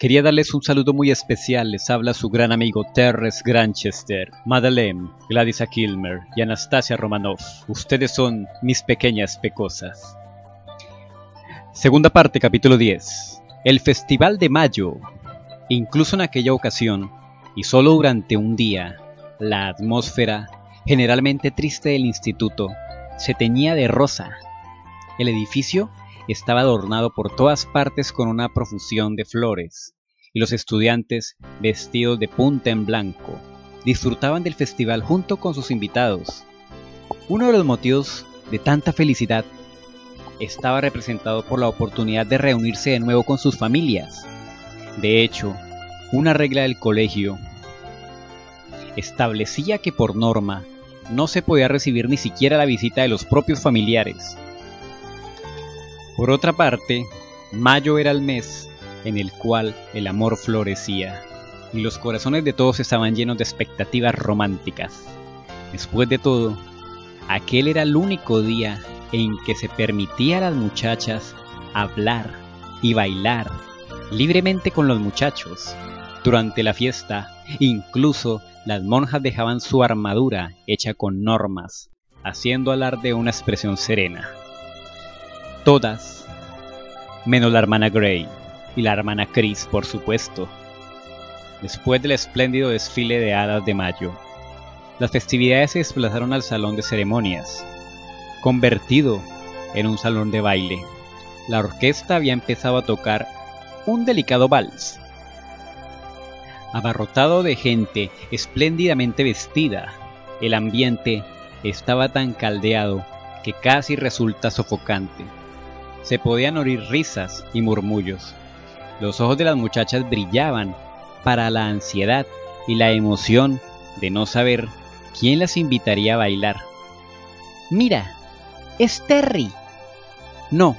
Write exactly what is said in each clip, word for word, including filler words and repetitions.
Quería darles un saludo muy especial. Les habla su gran amigo Terrence Granchester, Madeleine, Gladys Kilmer y Anastasia Romanoff. Ustedes son mis pequeñas pecosas. Segunda parte, capítulo diez. El Festival de Mayo. Incluso en aquella ocasión, y solo durante un día, la atmósfera, generalmente triste del instituto, se teñía de rosa. El edificio estaba adornado por todas partes con una profusión de flores, y los estudiantes, vestidos de punta en blanco, disfrutaban del festival junto con sus invitados. Uno de los motivos de tanta felicidad estaba representado por la oportunidad de reunirse de nuevo con sus familias. De hecho, una regla del colegio establecía que por norma no se podía recibir ni siquiera la visita de los propios familiares. Por otra parte, mayo era el mes en el cual el amor florecía, y los corazones de todos estaban llenos de expectativas románticas. Después de todo, aquel era el único día en que se permitía a las muchachas hablar y bailar libremente con los muchachos. Durante la fiesta, incluso las monjas dejaban su armadura hecha con normas, haciendo alarde de una expresión serena. Todas, menos la hermana Gray y la hermana Chris, por supuesto. Después del espléndido desfile de hadas de mayo, las festividades se desplazaron al salón de ceremonias, convertido en un salón de baile. La orquesta había empezado a tocar un delicado vals. Abarrotado de gente espléndidamente vestida, el ambiente estaba tan caldeado que casi resulta sofocante. Se podían oír risas y murmullos. Los ojos de las muchachas brillaban para la ansiedad y la emoción de no saber quién las invitaría a bailar. «Mira, es Terry». No,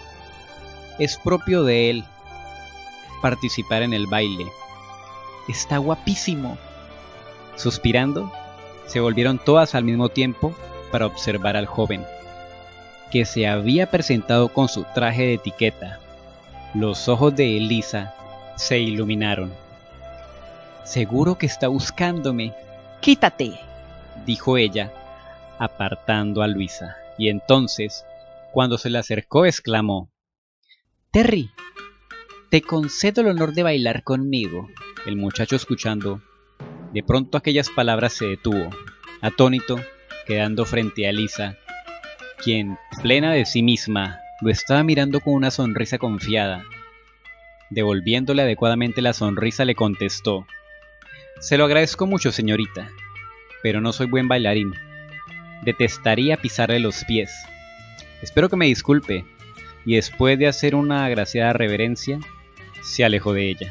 es propio de él participar en el baile. Está guapísimo. Suspirando, se volvieron todas al mismo tiempo para observar al joven, que se había presentado con su traje de etiqueta. Los ojos de Elisa se iluminaron. «Seguro que está buscándome». «Quítate», dijo ella, apartando a Luisa, y entonces, cuando se le acercó, exclamó: «Terry, te concedo el honor de bailar conmigo». El muchacho, escuchando de pronto aquellas palabras, se detuvo, atónito, quedando frente a Elisa, quien, plena de sí misma, lo estaba mirando con una sonrisa confiada. Devolviéndole adecuadamente la sonrisa, le contestó: «Se lo agradezco mucho, señorita, pero no soy buen bailarín. Detestaría pisarle los pies. Espero que me disculpe». Y después de hacer una agraciada reverencia, se alejó de ella.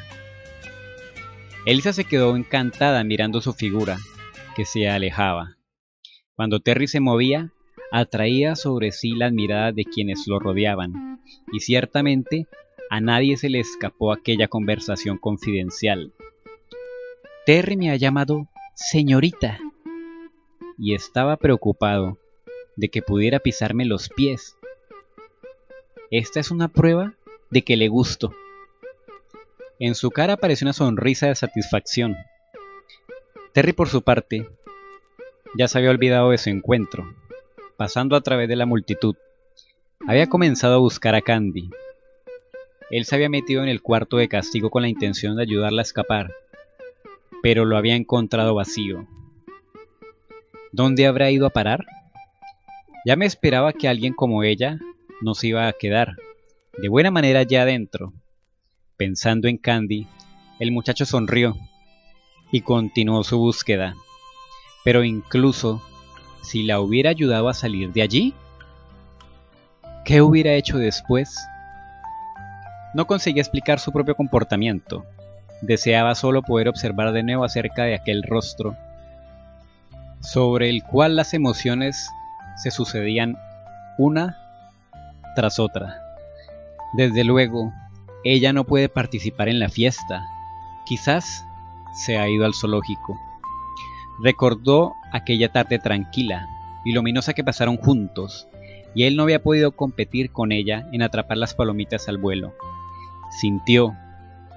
Elisa se quedó encantada mirando su figura, que se alejaba. Cuando Terry se movía, atraía sobre sí las miradas de quienes lo rodeaban, y ciertamente a nadie se le escapó aquella conversación confidencial. «Terry me ha llamado señorita», y estaba preocupado de que pudiera pisarme los pies. Esta es una prueba de que le gusto. En su cara apareció una sonrisa de satisfacción. Terry, por su parte, ya se había olvidado de su encuentro. Pasando a través de la multitud, había comenzado a buscar a Candy. Él se había metido en el cuarto de castigo con la intención de ayudarla a escapar, pero lo había encontrado vacío. ¿Dónde habrá ido a parar? Ya me esperaba que alguien como ella no se iba a quedar de buena manera allá adentro. Pensando en Candy, el muchacho sonrió y continuó su búsqueda. Pero incluso si la hubiera ayudado a salir de allí, ¿qué hubiera hecho después? No conseguía explicar su propio comportamiento. Deseaba solo poder observar de nuevo acerca de aquel rostro, sobre el cual las emociones se sucedían una tras otra. Desde luego, ella no puede participar en la fiesta. Quizás se ha ido al zoológico. Recordó aquella tarde tranquila y luminosa que pasaron juntos, y él no había podido competir con ella en atrapar las palomitas al vuelo. Sintió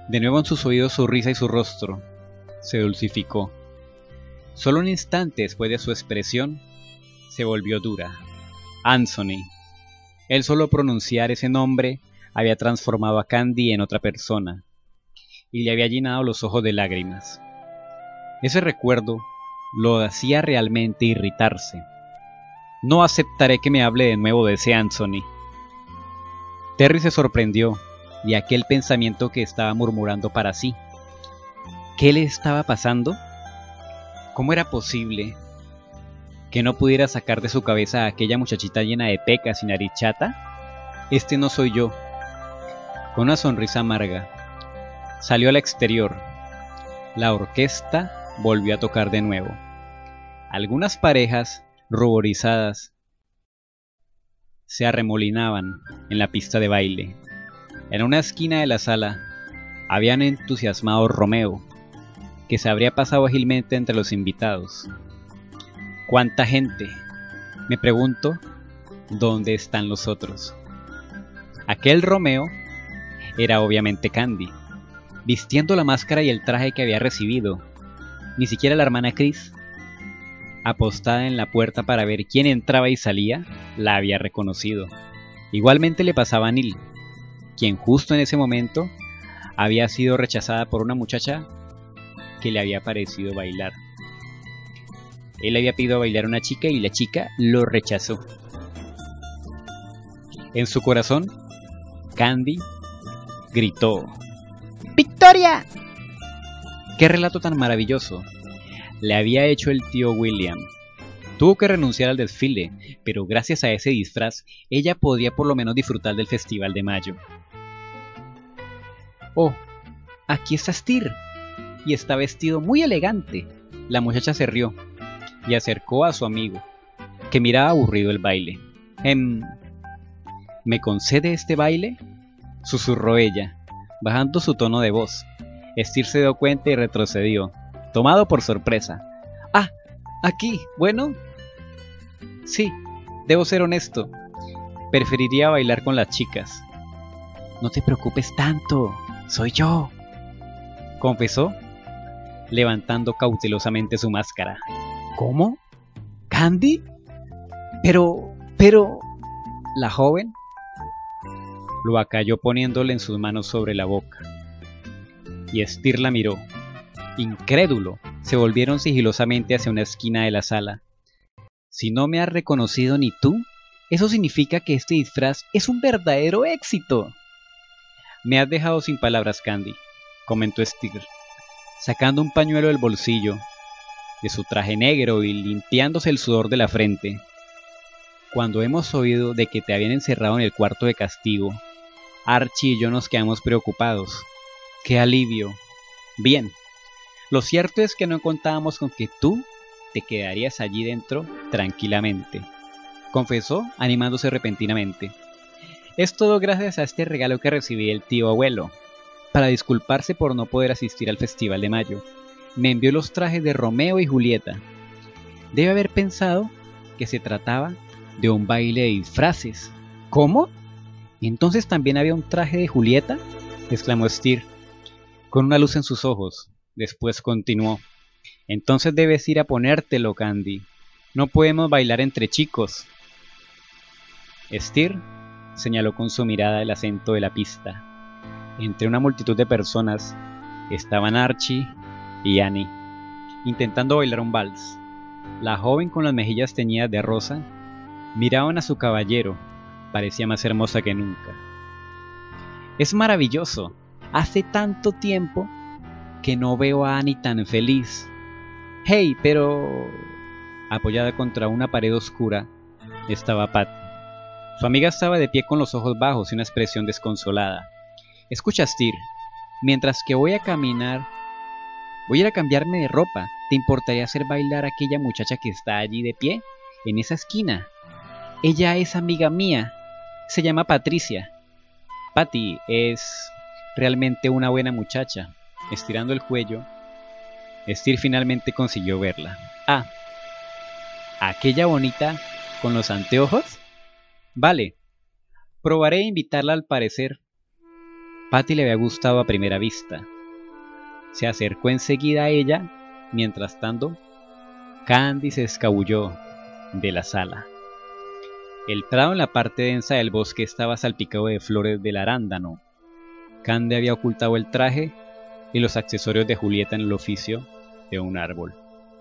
De nuevo en sus oídos su risa y su rostro se dulcificó. Solo un instante después de su expresión, se volvió dura. Anthony. El solo pronunciar ese nombre había transformado a Candy en otra persona, y le había llenado los ojos de lágrimas. Ese recuerdo lo hacía realmente irritarse. No aceptaré que me hable de nuevo de ese Anthony. Terry se sorprendió de aquel pensamiento que estaba murmurando para sí. ¿Qué le estaba pasando? ¿Cómo era posible que no pudiera sacar de su cabeza a aquella muchachita llena de pecas y nariz chata? Este no soy yo. Con una sonrisa amarga, salió al exterior. La orquesta volvió a tocar de nuevo. Algunas parejas, ruborizadas, se arremolinaban en la pista de baile. En una esquina de la sala había un entusiasmado Romeo, que se habría pasado ágilmente entre los invitados. ¿Cuánta gente? Me pregunto, ¿dónde están los otros? Aquel Romeo era obviamente Candy, vistiendo la máscara y el traje que había recibido. Ni siquiera la hermana Chris, apostada en la puerta para ver quién entraba y salía, la había reconocido. Igualmente le pasaba a Neil, quien justo en ese momento había sido rechazada por una muchacha que le había parecido bailar. Él había pedido bailar a una chica y la chica lo rechazó. En su corazón, Candy gritó: ¡Victoria! ¡Qué relato tan maravilloso! Le había hecho el tío William. Tuvo que renunciar al desfile, pero gracias a ese disfraz, ella podía por lo menos disfrutar del Festival de Mayo. ¡Oh! Aquí está Steer, y está vestido muy elegante. La muchacha se rió y acercó a su amigo, que miraba aburrido el baile. Em, ¿Me concede este baile?, susurró ella, bajando su tono de voz. Steer se dio cuenta y retrocedió, tomado por sorpresa. ¡Ah! ¿Aquí? Bueno. Sí, debo ser honesto. Preferiría bailar con las chicas. No te preocupes tanto, soy yo, confesó, levantando cautelosamente su máscara. ¿Cómo? ¿Candy? Pero... pero... La joven lo acalló poniéndole en sus manos sobre la boca. Y Steer la miró. Incrédulo, se volvieron sigilosamente hacia una esquina de la sala. Si no me has reconocido ni tú, eso significa que este disfraz es un verdadero éxito. Me has dejado sin palabras, Candy, comentó Steer, sacando un pañuelo del bolsillo de su traje negro y limpiándose el sudor de la frente. Cuando hemos oído de que te habían encerrado en el cuarto de castigo, Archie y yo nos quedamos preocupados. ¡Qué alivio! Bien, lo cierto es que no contábamos con que tú te quedarías allí dentro tranquilamente, confesó, animándose repentinamente. Es todo gracias a este regalo que recibí del tío abuelo. Para disculparse por no poder asistir al Festival de Mayo, me envió los trajes de Romeo y Julieta. Debe haber pensado que se trataba de un baile de disfraces. ¿Cómo? ¿Entonces también había un traje de Julieta?, exclamó Steer, con una luz en sus ojos. Después continuó: entonces debes ir a ponértelo, Candy. No podemos bailar entre chicos. Steer señaló con su mirada el acento de la pista. Entre una multitud de personas estaban Archie y Annie, intentando bailar un vals. La joven, con las mejillas teñidas de rosa, miraban a su caballero. Parecía más hermosa que nunca. Es maravilloso. Hace tanto tiempo que no veo a Annie tan feliz. Hey, pero... Apoyada contra una pared oscura estaba Pat. Su amiga estaba de pie con los ojos bajos y una expresión desconsolada. Escucha, Steer, mientras que voy a caminar, voy a ir a cambiarme de ropa. ¿Te importaría hacer bailar a aquella muchacha que está allí de pie, en esa esquina? Ella es amiga mía. Se llama Patricia. Patty es realmente una buena muchacha. Estirando el cuello, Steer finalmente consiguió verla. Ah, ¿aquella bonita con los anteojos? Vale, probaré a invitarla al parecer. Patty le había gustado a primera vista. Se acercó enseguida a ella, mientras tanto, Candy se escabulló de la sala. El prado en la parte densa del bosque estaba salpicado de flores del arándano. Candy había ocultado el traje y los accesorios de Julieta en el oficio de un árbol.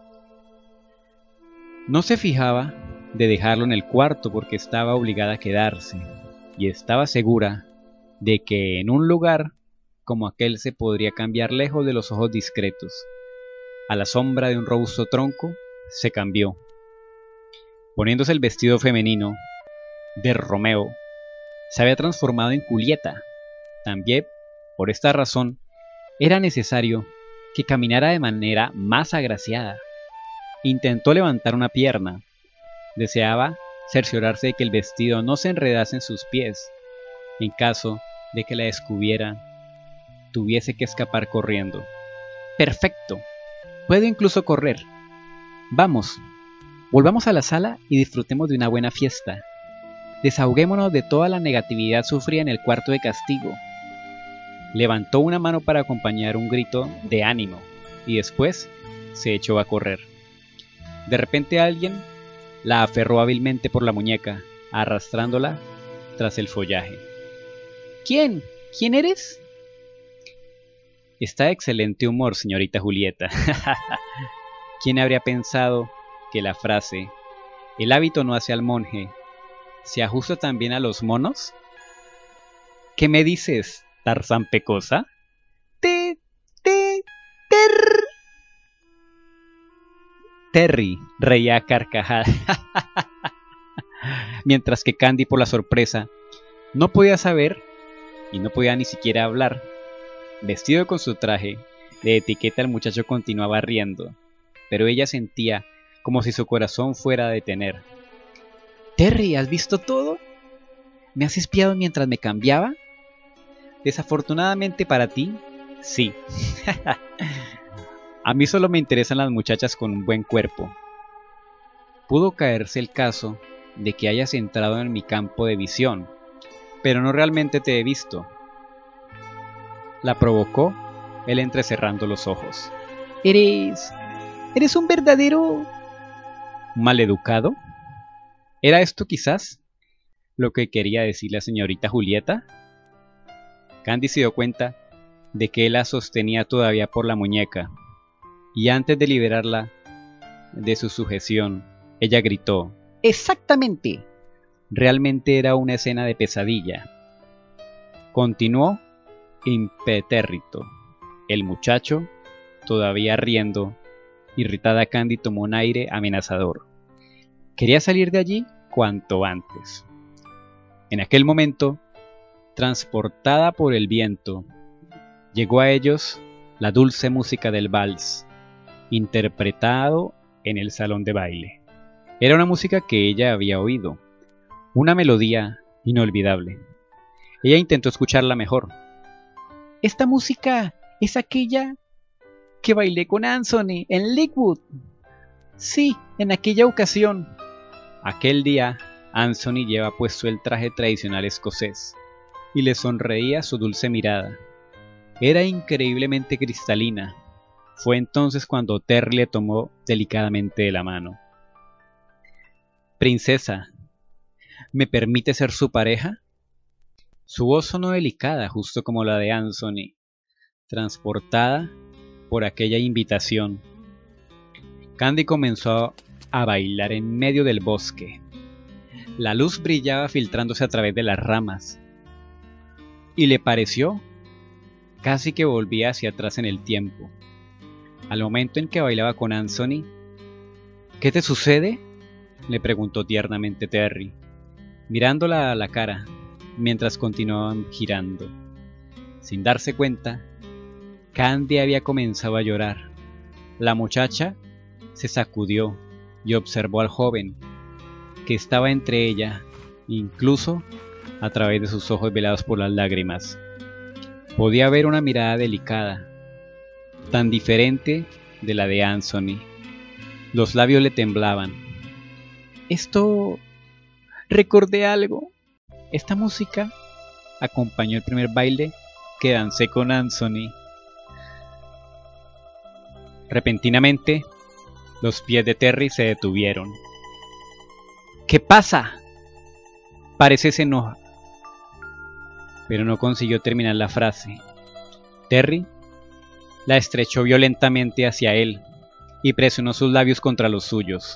No se fijaba de dejarlo en el cuarto porque estaba obligada a quedarse, y estaba segura de que en un lugar como aquel se podría cambiar lejos de los ojos discretos. A la sombra de un robusto tronco se cambió. Poniéndose el vestido femenino de Romeo, se había transformado en Julieta. También, por esta razón, era necesario que caminara de manera más agraciada. Intentó levantar una pierna. Deseaba cerciorarse de que el vestido no se enredase en sus pies. En caso de que la descubriera, tuviese que escapar corriendo. ¡Perfecto! Puedo incluso correr. Vamos, volvamos a la sala y disfrutemos de una buena fiesta. Desahoguémonos de toda la negatividad sufrida en el cuarto de castigo. Levantó una mano para acompañar un grito de ánimo y después se echó a correr. De repente alguien la aferró hábilmente por la muñeca, arrastrándola tras el follaje. ¿Quién? ¿Quién eres? Está de excelente humor, señorita Julieta. ¿Quién habría pensado que la frase "el hábito no hace al monje" se ajusta también a los monos? ¿Qué me dices, Tarzán Pecosa? Te, te, ter. Terry reía a carcajadas, mientras que Candy, por la sorpresa, no podía saber y no podía ni siquiera hablar. Vestido con su traje de etiqueta, el muchacho continuaba riendo, pero ella sentía como si su corazón fuera a detener. Terry, ¿has visto todo? ¿Me has espiado mientras me cambiaba? Desafortunadamente para ti, sí. A mí solo me interesan las muchachas con un buen cuerpo. Pudo caerse el caso de que hayas entrado en mi campo de visión, pero no realmente te he visto. La provocó, él entrecerrando los ojos. ¿Eres... eres un verdadero... maleducado? ¿Era esto quizás lo que quería decir la señorita Julieta? Candy se dio cuenta de que él la sostenía todavía por la muñeca, y antes de liberarla de su sujeción, ella gritó: ¡exactamente! Realmente era una escena de pesadilla. Continuó impetérrito. El muchacho, todavía riendo, irritada, Candy tomó un aire amenazador. Quería salir de allí cuanto antes. En aquel momento, transportada por el viento, llegó a ellos la dulce música del vals, interpretado en el salón de baile. Era una música que ella había oído, una melodía inolvidable. Ella intentó escucharla mejor. Esta música es aquella que bailé con Anthony en Lakewood. Sí, en aquella ocasión. Aquel día, Anthony lleva puesto el traje tradicional escocés y le sonreía su dulce mirada. Era increíblemente cristalina. Fue entonces cuando Terry le tomó delicadamente de la mano. Princesa, ¿me permite ser su pareja? Su voz sonó delicada, justo como la de Anthony, transportada por aquella invitación. Candy comenzó a bailar en medio del bosque. La luz brillaba filtrándose a través de las ramas, y le pareció casi que volvía hacia atrás en el tiempo. Al momento en que bailaba con Anthony. ¿Qué te sucede?, le preguntó tiernamente Terry, mirándola a la cara, mientras continuaban girando. Sin darse cuenta, Candy había comenzado a llorar. La muchacha se sacudió y observó al joven, que estaba entre ella, incluso a través de sus ojos velados por las lágrimas. Podía ver una mirada delicada, tan diferente de la de Anthony. Los labios le temblaban. Esto... recordé algo. Esta música acompañó el primer baile que dancé con Anthony. Repentinamente, los pies de Terry se detuvieron. ¿Qué pasa? Parece se enoja. Pero no consiguió terminar la frase. Terry la estrechó violentamente hacia él y presionó sus labios contra los suyos.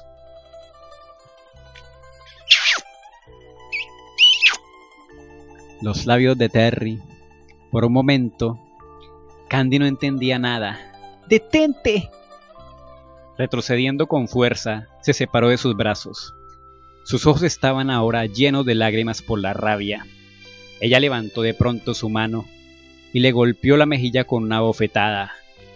Los labios de Terry. Por un momento, Candy no entendía nada. ¡Detente! Retrocediendo con fuerza, se separó de sus brazos. Sus ojos estaban ahora llenos de lágrimas por la rabia. Ella levantó de pronto su mano y le golpeó la mejilla con una bofetada.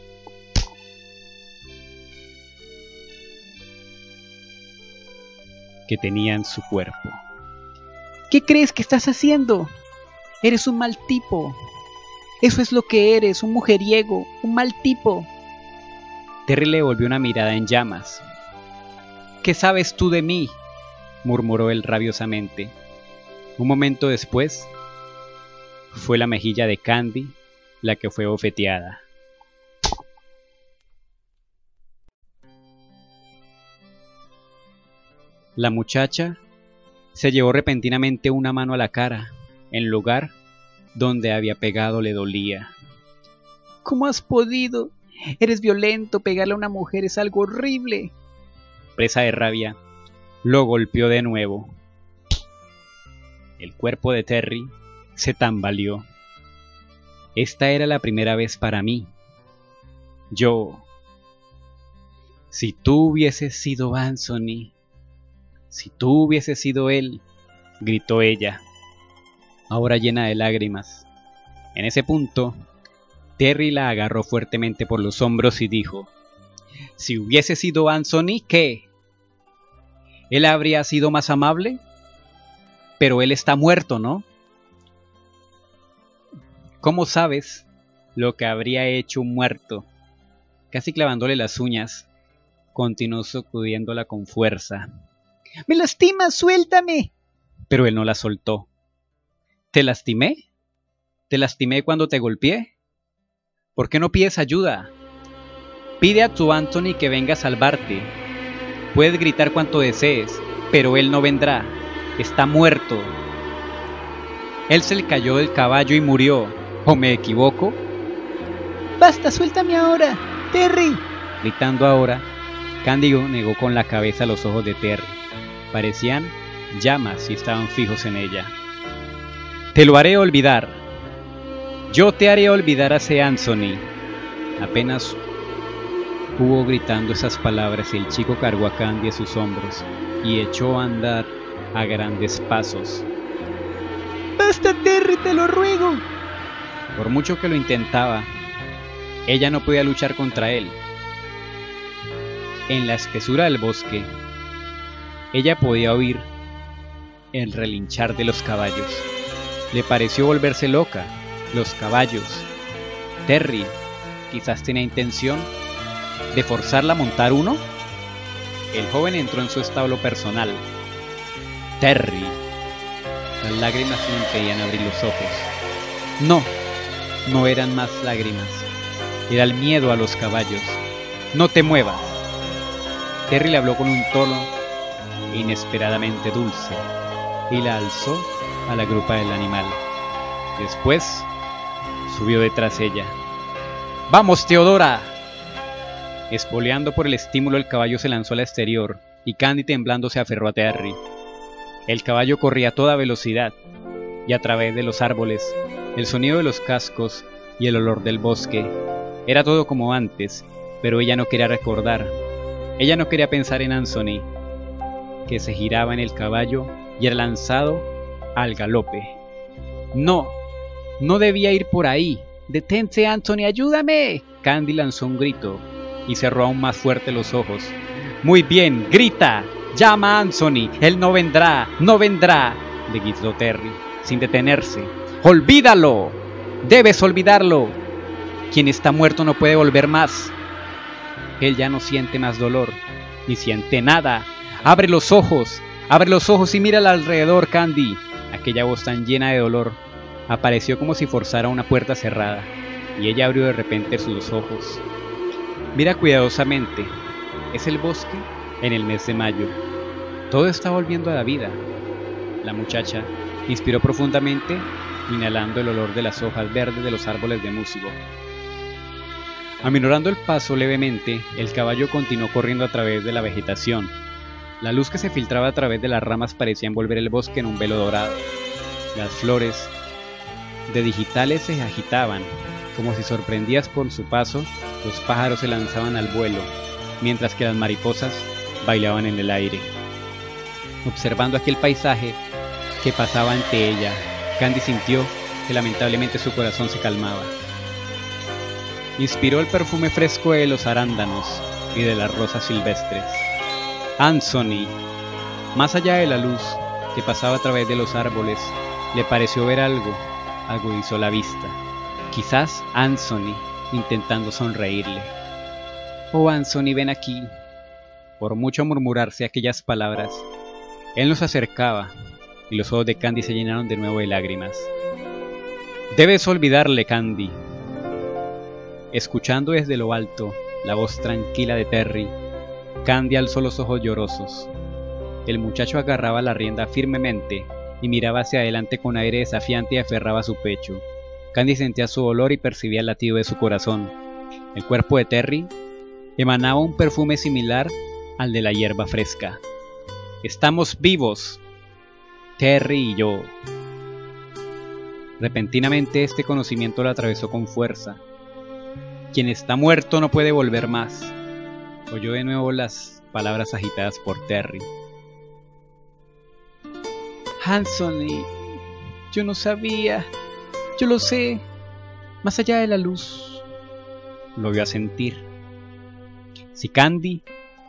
Que tenía en su cuerpo. ¿Qué crees que estás haciendo? Eres un mal tipo. Eso es lo que eres, un mujeriego, un mal tipo. Terry le volvió una mirada en llamas. ¿Qué sabes tú de mí?, murmuró él rabiosamente. Un momento después, fue la mejilla de Candy la que fue bofeteada. La muchacha se llevó repentinamente una mano a la cara, en lugar donde había pegado le dolía. ¿Cómo has podido? Eres violento, pegarle a una mujer es algo horrible. Presa de rabia, lo golpeó de nuevo. El cuerpo de Terry se tambaleó. Esta era la primera vez para mí. Yo... Si tú hubieses sido Anthony, si tú hubieses sido él, gritó ella, ahora llena de lágrimas. En ese punto, Terry la agarró fuertemente por los hombros y dijo, si hubiese sido Anthony, ¿qué? ¿Él habría sido más amable? Pero él está muerto, ¿no? ¿Cómo sabes lo que habría hecho un muerto? Casi clavándole las uñas, continuó sacudiéndola con fuerza. ¡Me lastimas, suéltame! Pero él no la soltó. ¿Te lastimé? ¿Te lastimé cuando te golpeé? ¿Por qué no pides ayuda? Pide a tu Anthony que venga a salvarte. Puedes gritar cuanto desees, pero él no vendrá. Está muerto. Él se le cayó del caballo y murió. ¿O me equivoco? ¡Basta, suéltame ahora! ¡Terry! Gritando ahora, Candy negó con la cabeza los ojos de Terry. Parecían llamas y estaban fijos en ella. Te lo haré olvidar. Yo te haré olvidar a ese Anthony. Apenas hubo gritando esas palabras, el chico cargó a Candy a sus hombros y echó a andar a grandes pasos. ¡Basta, Terry, te lo ruego! Por mucho que lo intentaba, ella no podía luchar contra él. En la espesura del bosque, ella podía oír el relinchar de los caballos. Le pareció volverse loca. Los caballos. Terry, quizás tenía intención de forzarla a montar uno. El joven entró en su establo personal. Terry. Las lágrimas le impedían abrir los ojos. No, no eran más lágrimas. Era el miedo a los caballos. No te muevas. Terry le habló con un tono inesperadamente dulce y la alzó a la grupa del animal. Después subió detrás de ella. ¡Vamos, Teodora! Espoleando por el estímulo, el caballo se lanzó al exterior y Candy, temblando, se aferró a Terry. El caballo corría a toda velocidad y a través de los árboles, el sonido de los cascos y el olor del bosque. Era todo como antes, pero ella no quería recordar. Ella no quería pensar en Anthony, que se giraba en el caballo y era lanzado al galope. ¡No! ¡No debía ir por ahí! ¡Detente, Anthony! ¡Ayúdame! Candy lanzó un grito y cerró aún más fuerte los ojos. ¡Muy bien! ¡Grita! ¡Llama a Anthony! ¡Él no vendrá! ¡No vendrá!, le gritó Terry, sin detenerse. ¡Olvídalo! ¡Debes olvidarlo! Quien está muerto no puede volver más. Él ya no siente más dolor, ni siente nada. ¡Abre los ojos! ¡Abre los ojos y mira al alrededor, Candy! Aquella voz tan llena de dolor Apareció como si forzara una puerta cerrada, y ella abrió de repente sus ojos. Mira cuidadosamente, es el bosque en el mes de mayo. Todo está volviendo a la vida. La muchacha inspiró profundamente, inhalando el olor de las hojas verdes de los árboles de musgo. Aminorando el paso levemente, el caballo continuó corriendo a través de la vegetación. La luz que se filtraba a través de las ramas parecía envolver el bosque en un velo dorado. Las flores de digitales se agitaban, como si sorprendidas por su paso, los pájaros se lanzaban al vuelo, mientras que las mariposas bailaban en el aire. Observando aquel paisaje que pasaba ante ella, Candy sintió que lamentablemente su corazón se calmaba. Inspiró el perfume fresco de los arándanos y de las rosas silvestres. Anthony, más allá de la luz que pasaba a través de los árboles, le pareció ver algo, agudizó la vista. Quizás Anthony intentando sonreírle. Oh, Anthony, ven aquí. Por mucho murmurarse aquellas palabras, él nos acercaba y los ojos de Candy se llenaron de nuevo de lágrimas. Debes olvidarle, Candy. Escuchando desde lo alto la voz tranquila de Terry, Candy alzó los ojos llorosos. El muchacho agarraba la rienda firmemente y miraba hacia adelante con aire desafiante y aferraba su pecho. Candy sentía su dolor y percibía el latido de su corazón. El cuerpo de Terry emanaba un perfume similar al de la hierba fresca. ¡Estamos vivos! Terry y yo. Repentinamente este conocimiento lo atravesó con fuerza. Quien está muerto no puede volver más. Oyó de nuevo las palabras agitadas por Terry. Anthony, yo no sabía. Yo lo sé. Más allá de la luz. Lo vio a sentir. Si Candy,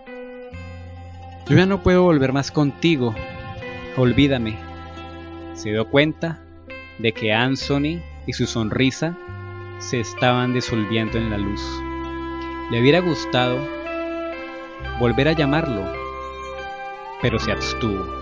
yo ya no puedo volver más contigo. Olvídame. Se dio cuenta de que Anthony y su sonrisa se estaban disolviendo en la luz. Le hubiera gustado volver a llamarlo, pero se abstuvo.